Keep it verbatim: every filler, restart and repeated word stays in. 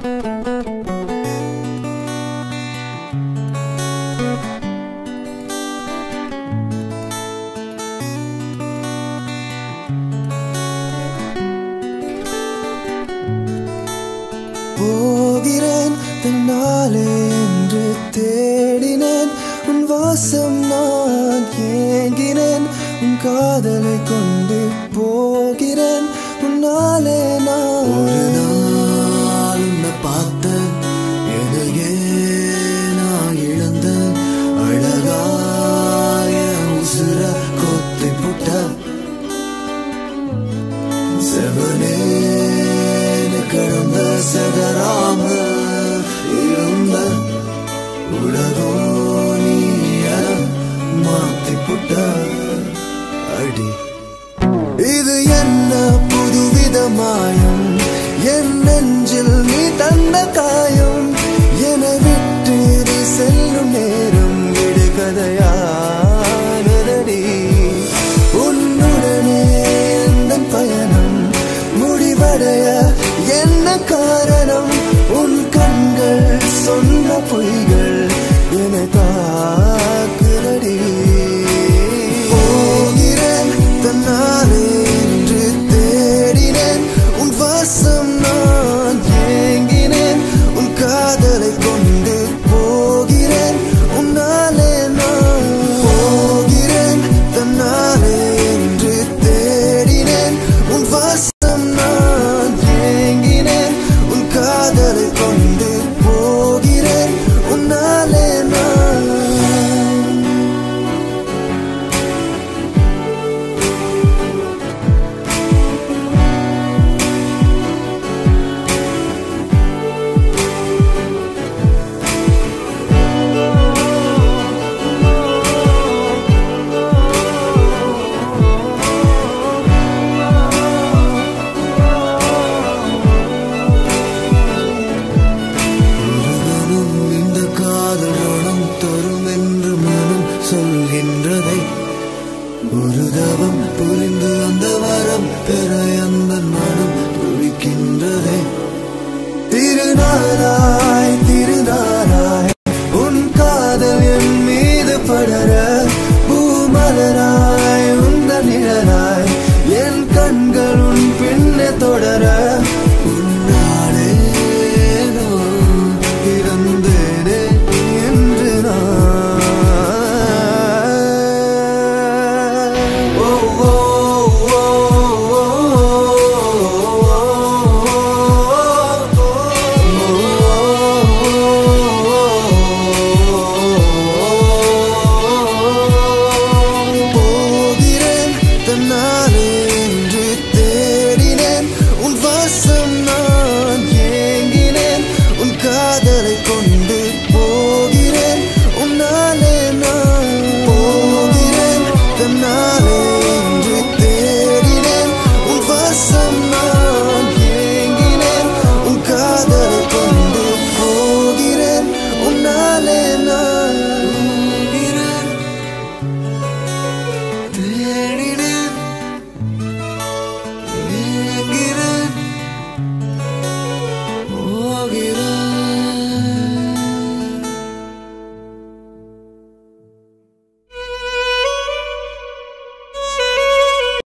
போகிறேன் தன்னாலே என்று தேடினேன் உன் வாசம் நான் ஏங்கினேன் உன் காதலை கொண்டு போகிறேன் உன்னாலே நான் ஒரு நாள் உன்னை பார்த்தேன் எதையே நான் இழந்தேன் அழகாய உசுர கொத்தி புட்ட செவனே கடந்த சதராம இருந்த உலகோ நீ மாத்தி புட்ட அடி இது என்ன புதுவித மாயம் என் நெஞ்சில் நீ தந்த காயம் என விட்டு செல்லும் நேரம் விடுகதையா